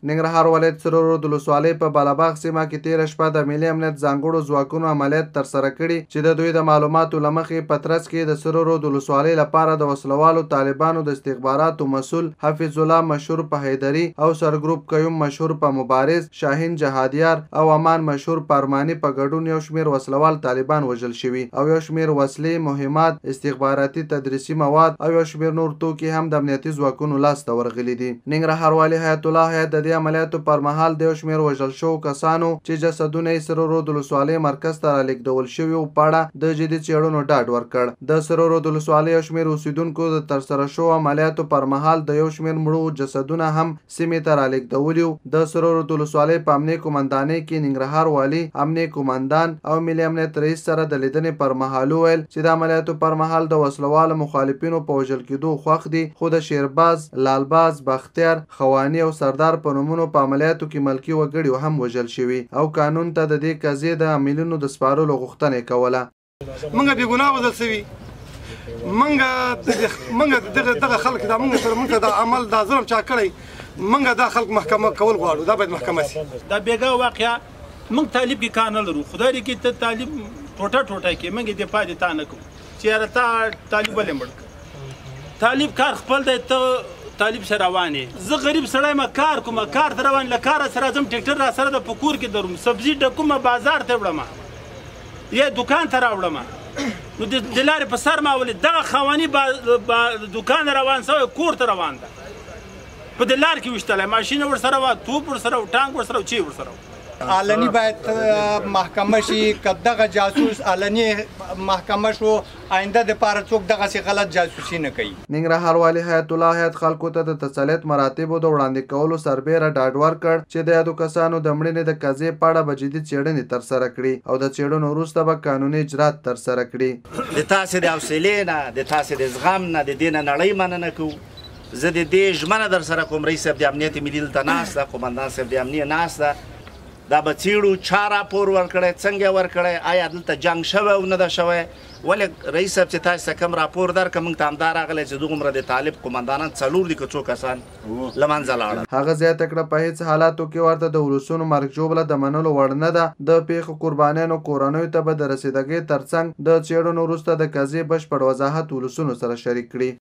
ننګرهار ولایت سرور رود ولسوالۍ په بالاباغ سیمه کې تېره شپه د ملي امنیت ځانګړو ځواکونو عملیات ترسره کړي چې د دوی د معلوماتو له مخې په ترڅ کې د سرور رود ولسوالۍ لپاره د وسلوالو طالبانو د استخباراتو مسؤل حفیظ الله مشهور په حیدري او سرګروپ قیوم مشهور په مبارز، شاهین جهادیار او امان مشهور په ارماني په ګډون یو شمېر وسلوال طالبان وژل شوي او یو شمېر وسلې، مهمات، استخباراتي تدریسي مواد او یو شمېر نور توکي هم د امنیتي ځواکونو لاسته ورغلي دي. ننګرهار والي حیات الله حیات د عملیاتو پر مهال د یو شمېر وژل شوو کسانو چې جسدونه یې سرور رود ولسوالۍ مرکز ته رالیږدول شوي وو په اړه د جدي څېړنو ډاډ ورکړ. د سرور رود ولسوالۍ یو شمېر اوسېدونکو د ترسره شوو عملیاتو پر مهال د یو شمېر مړو جسدونه هم سیمې ته رالیږدولي وو. د سرور رود ولسوالۍ په امنیه قومندانۍ کې ننګرهار والي، امنیه قومندان او ملي امنیت رئیس سره د لیدنې پر مهال وویل چې د عملیاتو پر مهال د وسلوالو مخالفینو په وژل کېدو خوښ دي، خو د شیرباز، لالباز، بختیار، خواني او سردار په نومونو په عملیاتو کې ملکي وګړي هم وژل شوي او قانون ته د دې قضیې د عاملینو د سپارلو غوښتنه یې کوله. موږ بې ګناه وژل سوي، موږ دغه خلک دا موږ ته دا عمل دا ظلم چا کړی، موږ دا خلک محکمه کول غواړو، دا باید محکمه سي. دا بیګا واقعه موږ طالب کې کار نه لرو، خدای دې کې ته طالب ټوټه کې موږ دفاع دې تا نه کوو چې یاره تا طالب ولې مړ کړ. طالب کار خپل دی، ته طالب سره روان یې. زه غریب سړی ما کار کوم، کار ته روان، له کاره سره ځم، ټیکټر را سره د په کور کې دروم، سبزي ډکوم، بازار ته وړم یا دوکان ته راوړم، نو د لارې په سر ما ولید دغه خواني دوکان روان سوی کور ته روان ده، په د لار کې وشتلی، ماشین ورسره وه، توپ ورسره و، ټانک ورسره و، چی ورسره و. علني باید محکمه شي، که دغه جاسوس علني محکمه شو، آینده دپاره څوک دغسې غلط جاسوسي نه کوي. ننګرهار والي حیات الله حیات خلکو ته د تسلیت مراتبو د وړاندې کولو سربیره ډاډ ورکړ چې د یادو کسانو د مړینې د قضیې په اړه به جدي څېړنې ترسره کړي او د څېړنو وروسته به قانوني اجرات ترسره کړي. د تاسې د حوصلې نه، د تاسې د زغم نه، د دې نه نړۍ مننه کوو. زه د دې ژمنه در سره کوم، رئیس صاحب د امنیت ملي دلته ناست ده، قومندان صاحب د امنیه ناست ده، دا به څېړو چا راپور ورکړی، څنګه ورکړی، آیا دلته جنګ شوی او نه ده شوی. ولې رئیس صاحب چې تاسو ته کوم راپور درکړه، موږ ته همدا راغلی چې دومره د طالب قومندانان 4 دي که څو کسان له منځه لاړل. هغه زیاته کړه په هېڅ حالاتو کې ورته د ولسونو مرګ ژوبله د منلو وړ نه ده. د پیښو قربانیانو کورنیو ته به د رسېدګۍ ترڅنګ د څېړنو وروسته د قضیې بشپړ وضاحت ولسونو سره شریک کړي.